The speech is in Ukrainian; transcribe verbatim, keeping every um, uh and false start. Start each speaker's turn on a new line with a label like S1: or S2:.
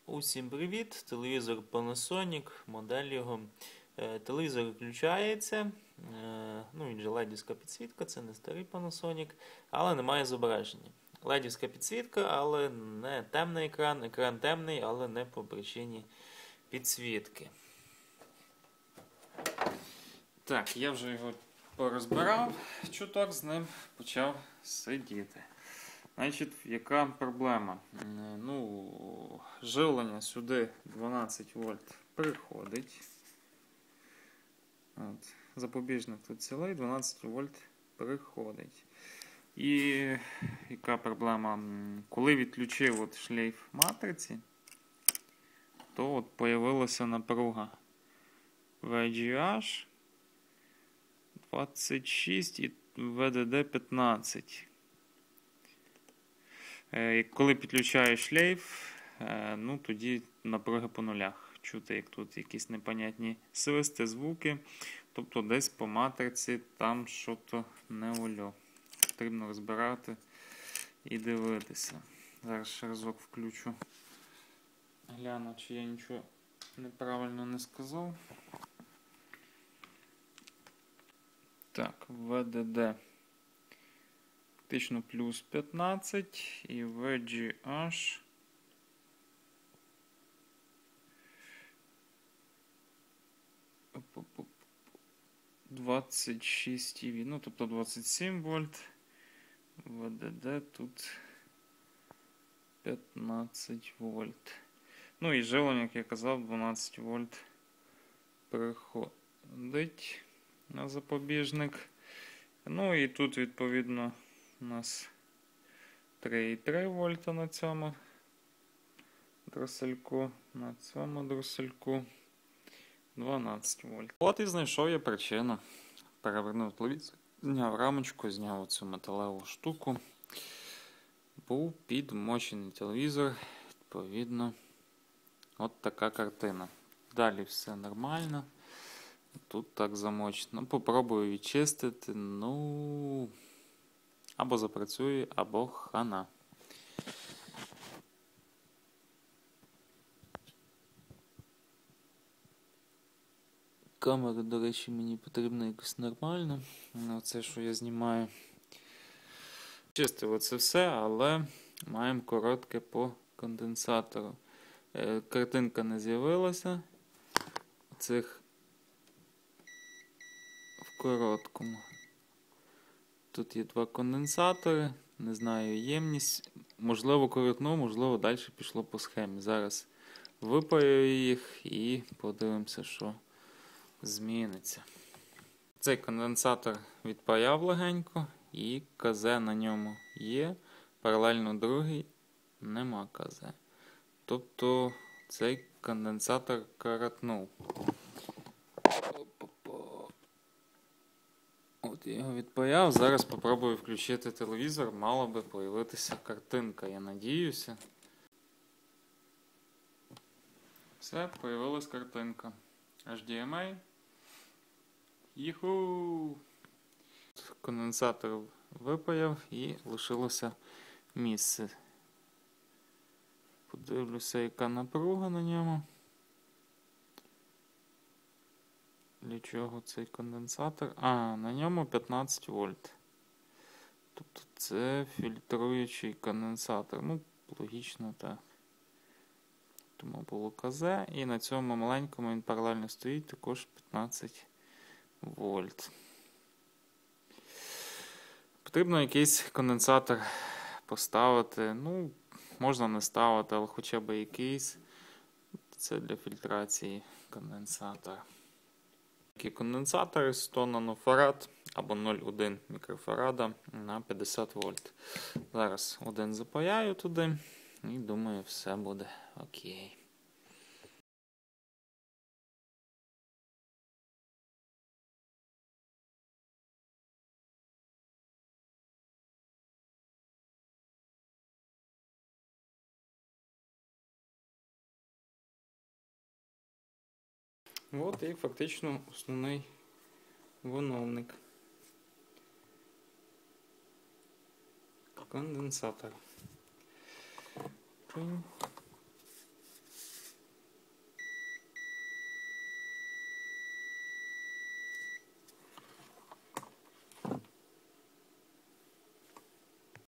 S1: Усім привіт! Телевізор Panasonic, модель його. Телевізор включається, ну він же ледівська підсвітка, це не старий Panasonic, але немає зображення. Ледівська підсвітка, але не темний екран, екран темний, але не по причині підсвітки. Так, я вже його порозбирав, чуток з ним почав сидіти. Значить, яка проблема? Ну, живлення сюди дванадцять вольт приходить. От, запобіжник тут цілий, дванадцять вольт приходить. І яка проблема? Коли відключив от шлейф матриці, то от появилася напруга ві джі ейч двадцять шість і ві ді ді п'ятнадцять. Коли підключаєш шлейф, ну тоді напруги по нулях. Чути, як тут якісь непонятні свисти, звуки. Тобто десь по матриці там щось не олю. Потрібно розбирати і дивитися. Зараз ще разок включу. Гляну, чи я нічого неправильно не сказав. Так, ві ді ді. Фактично плюс п'ятнадцять і ві джі ейч двадцять шість і ві, ну тобто двадцять сім вольт, ві ді ді тут п'ятнадцять вольт. Ну і живлення, як я казав, дванадцять вольт приходить на запобіжник. Ну і тут відповідно у нас три і три вольта на цьому дросельку, на цьому дросельку дванадцять вольт. От і знайшов я причину. Перевернув телевізор, зняв рамочку, зняв оцю металеву штуку. Був підмочений телевізор, відповідно, от така картина. Далі все нормально. Тут так замочено. Попробую відчистити, ну, або запрацює, або хана. Камера, до речі, мені потрібна якось нормально. Оце, що я знімаю. Чистив оце все, але маємо коротке по конденсатору. Картинка не з'явилася. Цих в короткому. Тут є два конденсатори, не знаю ємність. Можливо коротнув, можливо далі пішло по схемі. Зараз випаю їх і подивимося, що зміниться. Цей конденсатор відпаяв легенько і КЗ на ньому є. Паралельно другий нема КЗ. Тобто цей конденсатор коротнув. От я його відпаяв. Зараз спробую включити телевізор. Мала би появитися картинка, я надіюся. Все, появилась картинка. ейч ді ем ай. Їху! Конденсатор випаяв і лишилося місце. Подивлюся, яка напруга на ньому. Для чого цей конденсатор? А, на ньому п'ятнадцять вольт. Тобто це фільтруючий конденсатор. Ну, логічно так. Тому було КЗ. І на цьому маленькому він паралельно стоїть також п'ятнадцять вольт. Потрібно якийсь конденсатор поставити. Ну, можна не ставити, але хоча б якийсь. Це для фільтрації конденсатора. Такі конденсатори сто нанофарад або нуль цілих одна мікрофарада на п'ятдесят вольт. Зараз один запаяю туди і думаю, все буде окей. От і фактично основний виновник. Конденсатор.